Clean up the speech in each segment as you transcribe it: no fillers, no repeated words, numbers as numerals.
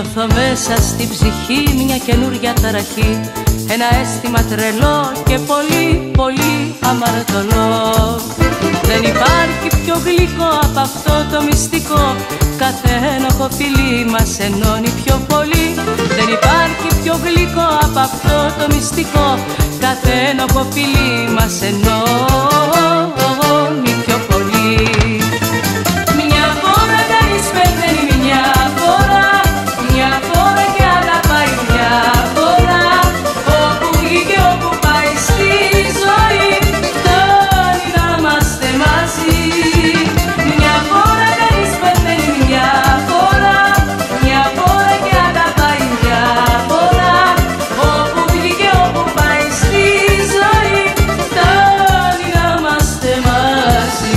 Νιώθω μέσα στην ψυχή μια καινούρια ταραχή, ένα αίσθημα τρελό και πολύ πολύ αμαρτωλό. Δεν υπάρχει πιο γλυκό από αυτό το μυστικό, κάθε ένοχο φιλί μας ενώνει πιο πολύ. Δεν υπάρχει πιο γλυκό από αυτό το μυστικό, κάθε ένοχο φιλί μας ενώνει πιο πολύ. Μια φορά κανείς πεθαίνει, μια φορά και αγαπάει μια φορά. Όπου βγήκε, όπου πάει στη ζωή, φτάνει να είμαστε μαζί. Μια φορά κανείς πεθαίνει, μια φορά και αγαπάει μια φορά. Όπου βγήκε, όπου πάει στη ζωή, φτάνει να είμαστε μαζί.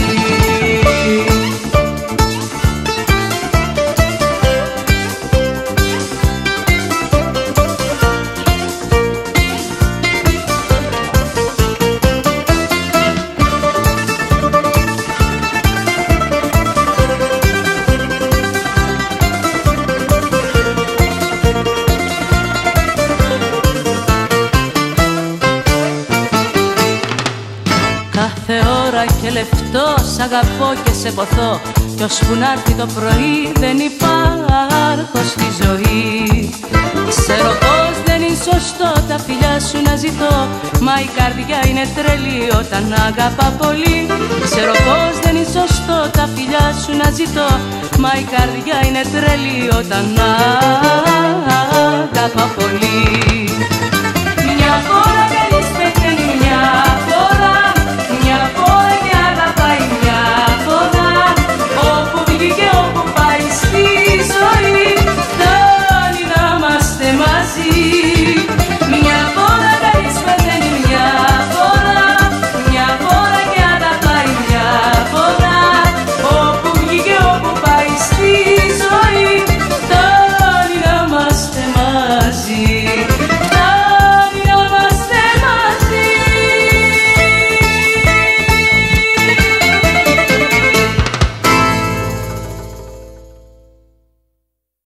Κάθε ώρα και λεπτό σ' αγαπώ και σε ποθώ, κι ώσπου να έρθει το πρωί δεν υπάρχω στη ζωή. Ξέρω πως δεν είναι σωστό τα φιλιά σου να ζητώ, μα η καρδιά είναι τρελή όταν αγαπά πολύ. Ξέρω πως δεν είναι σωστό τα φιλιά σου να ζητώ, μα η καρδιά είναι τρελή όταν αγαπά πολύ.